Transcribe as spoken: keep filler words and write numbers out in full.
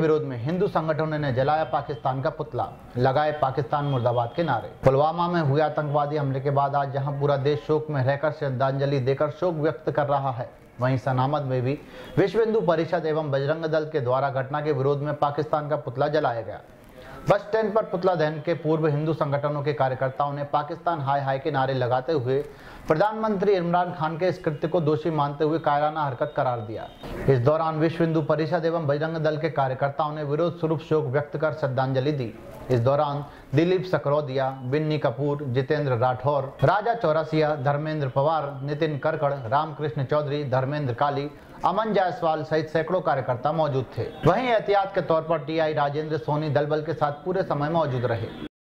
विरोध में हिंदू संगठनों ने जलाया पाकिस्तान का पुतला, लगाए पाकिस्तान मुर्दाबाद के नारे। पुलवामा में हुए आतंकवादी हमले के बाद आज जहां पूरा देश शोक में रहकर श्रद्धांजलि देकर शोक व्यक्त कर रहा है, वहीं सनामद में भी विश्व हिंदू परिषद एवं बजरंग दल के द्वारा घटना के विरोध में पाकिस्तान का पुतला जलाया गया। बस स्टैंड पर पुतला दहन के पूर्व हिंदू संगठनों के कार्यकर्ताओं ने पाकिस्तान हाय हाय के नारे लगाते हुए प्रधानमंत्री इमरान खान के इस कृत्य को दोषी मानते हुए कायराना हरकत करार दिया। इस दौरान विश्व हिंदू परिषद एवं बजरंग दल के कार्यकर्ताओं ने विरोध स्वरूप शोक व्यक्त कर श्रद्धांजलि दी। इस दौरान दिलीप सकरौदिया, बिन्नी कपूर, जितेंद्र राठौर, राजा चौरसिया, धर्मेंद्र पवार, नितिन करकड़, रामकृष्ण चौधरी, धर्मेंद्र काली, अमन जायसवाल सहित सैकड़ों कार्यकर्ता मौजूद थे। वहीं एहतियात के तौर पर टीआई राजेंद्र सोनी दल बल के साथ पूरे समय मौजूद रहे।